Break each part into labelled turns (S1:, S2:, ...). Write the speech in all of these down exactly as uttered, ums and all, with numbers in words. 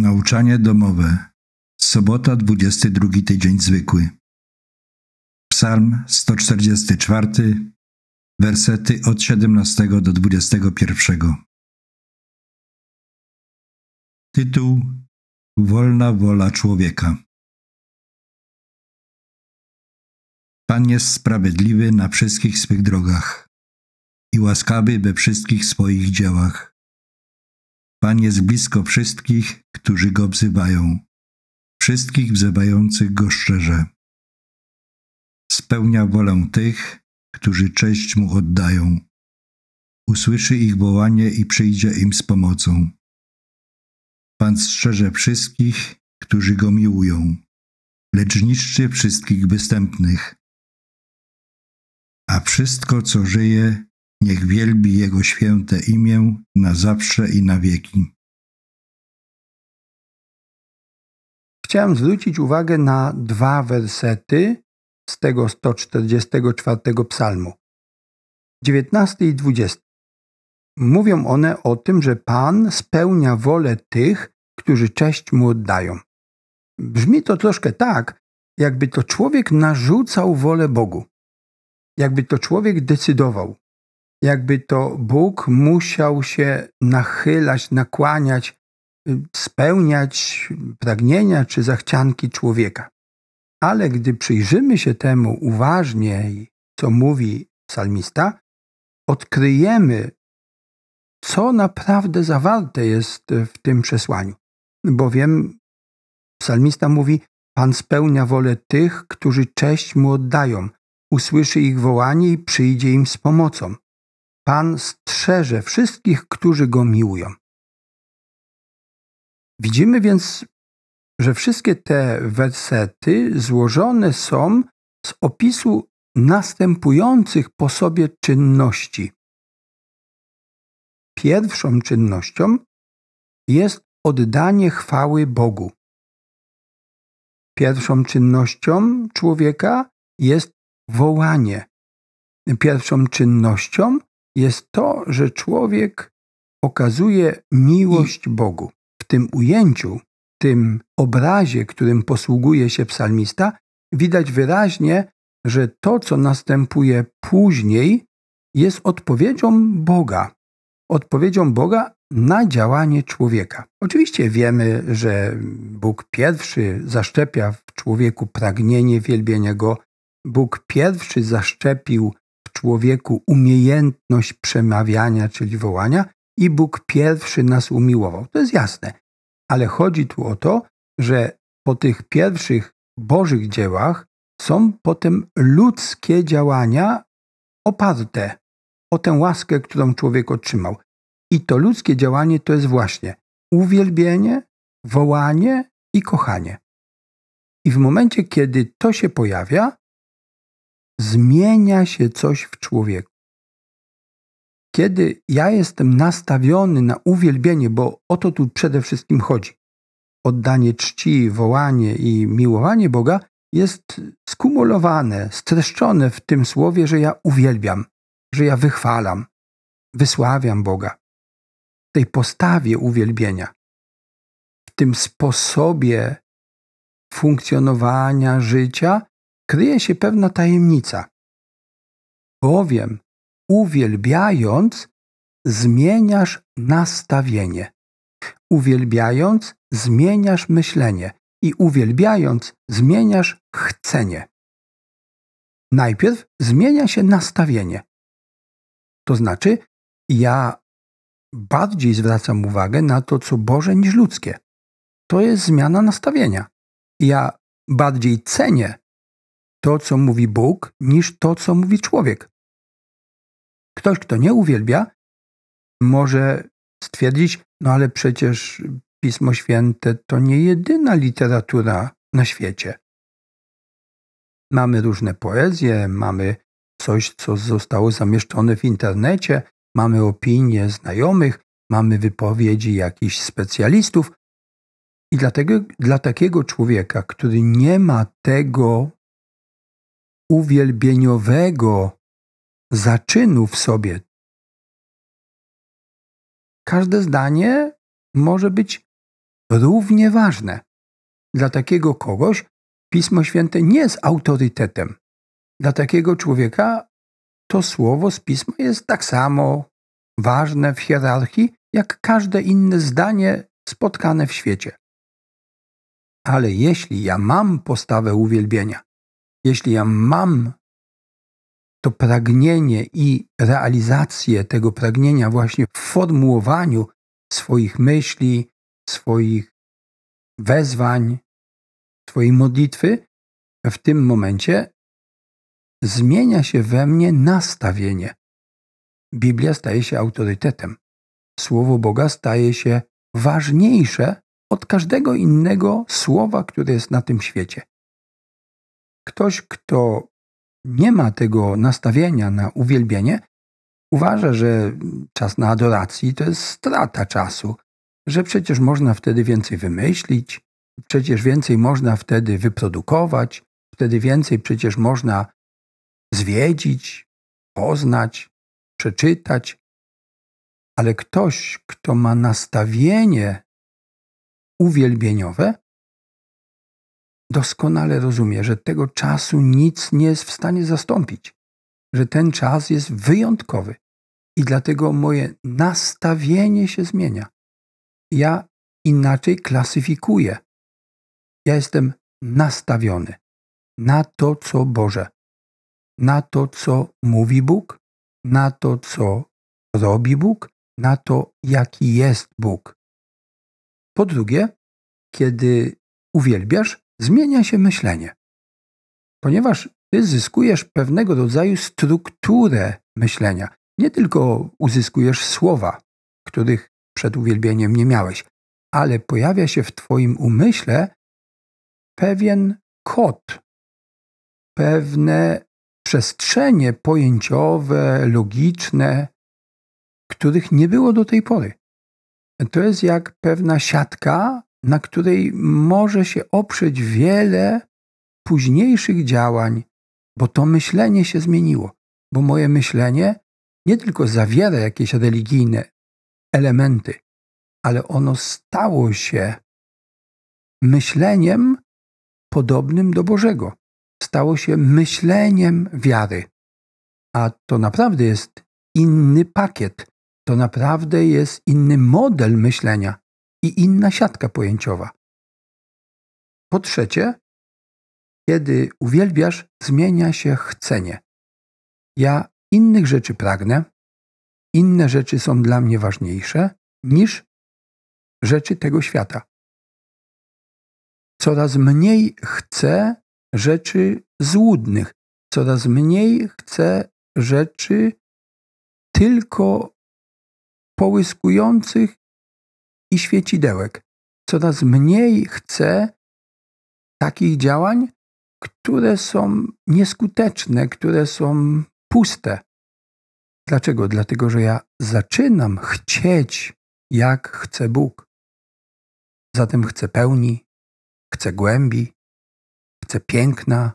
S1: Nauczanie domowe. Sobota, dwudziesty drugi tydzień zwykły. Psalm sto czterdziesty czwarty, wersety od siedemnastego do dwudziestego pierwszego. Tytuł: Wolna wola człowieka. Pan jest sprawiedliwy na wszystkich swych drogach i łaskawy we wszystkich swoich dziełach. Pan jest blisko wszystkich, którzy Go wzywają, wszystkich wzywających Go szczerze. Spełnia wolę tych, którzy cześć Mu oddają. Usłyszy ich wołanie i przyjdzie im z pomocą. Pan strzeże wszystkich, którzy Go miłują, lecz niszczy wszystkich występnych. A wszystko, co żyje, niech wielbi Jego święte imię na zawsze i na wieki.
S2: Chciałem zwrócić uwagę na dwa wersety z tego sto czterdziestego czwartego psalmu. dziewiętnasty i dwudziesty. Mówią one o tym, że Pan spełnia wolę tych, którzy cześć Mu oddają. Brzmi to troszkę tak, jakby to człowiek narzucał wolę Bogu. Jakby to człowiek decydował. Jakby to Bóg musiał się nachylać, nakłaniać, spełniać pragnienia czy zachcianki człowieka. Ale gdy przyjrzymy się temu uważniej, co mówi psalmista, odkryjemy, co naprawdę zawarte jest w tym przesłaniu. Bowiem psalmista mówi: Pan spełnia wolę tych, którzy cześć Mu oddają. Usłyszy ich wołanie i przyjdzie im z pomocą. Pan strzeże wszystkich, którzy Go miłują. Widzimy więc, że wszystkie te wersety złożone są z opisu następujących po sobie czynności. Pierwszą czynnością jest oddanie chwały Bogu. Pierwszą czynnością człowieka jest wołanie. Pierwszą czynnością jest to, że człowiek okazuje miłość Bogu. W tym ujęciu, w tym obrazie, którym posługuje się psalmista, widać wyraźnie, że to, co następuje później, jest odpowiedzią Boga. Odpowiedzią Boga na działanie człowieka. Oczywiście wiemy, że Bóg pierwszy zaszczepia w człowieku pragnienie wielbienia Go. Bóg pierwszy zaszczepił w człowieku umiejętność przemawiania, czyli wołania, i Bóg pierwszy nas umiłował. To jest jasne. Ale chodzi tu o to, że po tych pierwszych Bożych dziełach są potem ludzkie działania oparte o tę łaskę, którą człowiek otrzymał. I to ludzkie działanie to jest właśnie uwielbienie, wołanie i kochanie. I w momencie, kiedy to się pojawia, zmienia się coś w człowieku. Kiedy ja jestem nastawiony na uwielbienie, bo o to tu przede wszystkim chodzi, oddanie czci, wołanie i miłowanie Boga jest skumulowane, streszczone w tym słowie, że ja uwielbiam, że ja wychwalam, wysławiam Boga. W tej postawie uwielbienia, w tym sposobie funkcjonowania życia kryje się pewna tajemnica. Bowiem uwielbiając, zmieniasz nastawienie. Uwielbiając, zmieniasz myślenie. I uwielbiając, zmieniasz chcenie. Najpierw zmienia się nastawienie. To znaczy, ja bardziej zwracam uwagę na to, co Boże, niż ludzkie. To jest zmiana nastawienia. Ja bardziej cenię to, co mówi Bóg, niż to, co mówi człowiek. Ktoś, kto nie uwielbia, może stwierdzić: no ale przecież Pismo Święte to nie jedyna literatura na świecie. Mamy różne poezje, mamy coś, co zostało zamieszczone w internecie, mamy opinie znajomych, mamy wypowiedzi jakichś specjalistów. I dlatego dla takiego człowieka, który nie ma tego uwielbieniowego zaczynu w sobie, każde zdanie może być równie ważne. Dla takiego kogoś Pismo Święte nie jest autorytetem. Dla takiego człowieka to słowo z Pisma jest tak samo ważne w hierarchii, jak każde inne zdanie spotkane w świecie. Ale jeśli ja mam postawę uwielbienia, jeśli ja mam to pragnienie i realizację tego pragnienia właśnie w formułowaniu swoich myśli, swoich wezwań, swojej modlitwy, w tym momencie zmienia się we mnie nastawienie. Biblia staje się autorytetem. Słowo Boga staje się ważniejsze od każdego innego słowa, które jest na tym świecie. Ktoś, kto nie ma tego nastawienia na uwielbienie, uważa, że czas na adoracji to jest strata czasu, że przecież można wtedy więcej wymyślić, przecież więcej można wtedy wyprodukować, wtedy więcej przecież można zwiedzić, poznać, przeczytać. Ale ktoś, kto ma nastawienie uwielbieniowe, doskonale rozumie, że tego czasu nic nie jest w stanie zastąpić, że ten czas jest wyjątkowy i dlatego moje nastawienie się zmienia. Ja inaczej klasyfikuję. Ja jestem nastawiony na to, co Boże, na to, co mówi Bóg, na to, co robi Bóg, na to, jaki jest Bóg. Po drugie, kiedy uwielbiasz, zmienia się myślenie. Ponieważ ty zyskujesz pewnego rodzaju strukturę myślenia. Nie tylko uzyskujesz słowa, których przed uwielbieniem nie miałeś, ale pojawia się w twoim umyśle pewien kod, pewne przestrzenie pojęciowe, logiczne, których nie było do tej pory. To jest jak pewna siatka, na której może się oprzeć wiele późniejszych działań, bo to myślenie się zmieniło. Bo moje myślenie nie tylko zawiera jakieś religijne elementy, ale ono stało się myśleniem podobnym do Bożego. Stało się myśleniem wiary. A to naprawdę jest inny pakiet. To naprawdę jest inny model myślenia i inna siatka pojęciowa. Po trzecie, kiedy uwielbiasz, zmienia się chcenie. Ja innych rzeczy pragnę, inne rzeczy są dla mnie ważniejsze niż rzeczy tego świata. Coraz mniej chcę rzeczy złudnych, coraz mniej chcę rzeczy tylko połyskujących i świecidełek. Coraz mniej chcę takich działań, które są nieskuteczne, które są puste. Dlaczego? Dlatego, że ja zaczynam chcieć, jak chce Bóg. Zatem chcę pełni, chcę głębi, chcę piękna,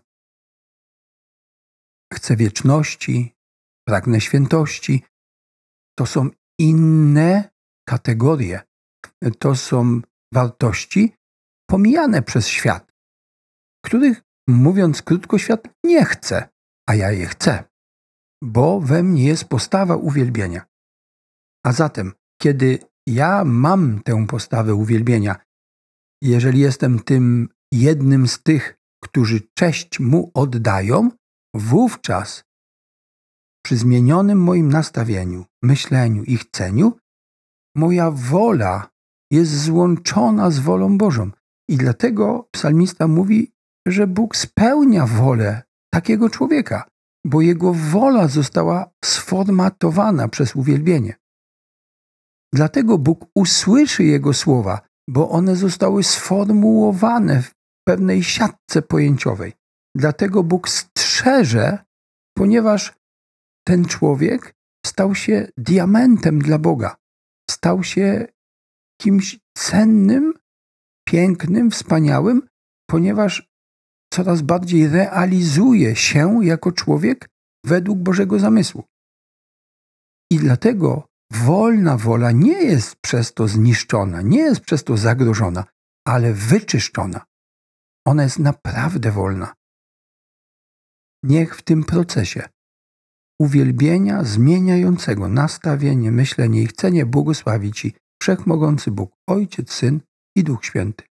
S2: chcę wieczności, pragnę świętości. To są inne kategorie. To są wartości pomijane przez świat, których, mówiąc krótko, świat nie chce, a ja je chcę, bo we mnie jest postawa uwielbienia. A zatem, kiedy ja mam tę postawę uwielbienia, jeżeli jestem tym jednym z tych, którzy cześć Mu oddają, wówczas przy zmienionym moim nastawieniu, myśleniu i chceniu, moja wola jest złączona z wolą Bożą. I dlatego psalmista mówi, że Bóg spełnia wolę takiego człowieka, bo jego wola została sformatowana przez uwielbienie. Dlatego Bóg usłyszy jego słowa, bo one zostały sformułowane w pewnej siatce pojęciowej. Dlatego Bóg strzeże, ponieważ ten człowiek stał się diamentem dla Boga. Stał się kimś cennym, pięknym, wspaniałym, ponieważ coraz bardziej realizuje się jako człowiek według Bożego zamysłu. I dlatego wolna wola nie jest przez to zniszczona, nie jest przez to zagrożona, ale wyczyszczona. Ona jest naprawdę wolna. Niech w tym procesie uwielbienia zmieniającego nastawienie, myślenie i chcenie błogosławić Ci Wszechmogący Bóg, Ojciec, Syn i Duch Święty.